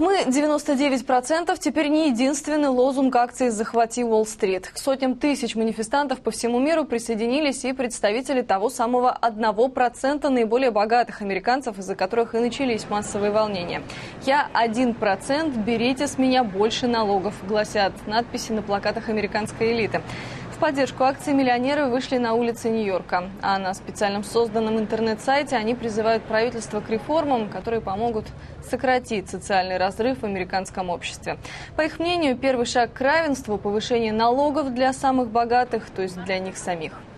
Мы 99% теперь не единственный лозунг акции «Захвати Уолл-стрит». К сотням тысяч манифестантов по всему миру присоединились и представители того самого 1% наиболее богатых американцев, из-за которых и начались массовые волнения. «Я 1%, берите с меня больше налогов», гласят надписи на плакатах американской элиты. В поддержку акции миллионеры вышли на улицы Нью-Йорка. А на специальном созданном интернет-сайте они призывают правительство к реформам, которые помогут сократить социальный разрыв в американском обществе. По их мнению, первый шаг к равенству – повышение налогов для самых богатых, то есть для них самих.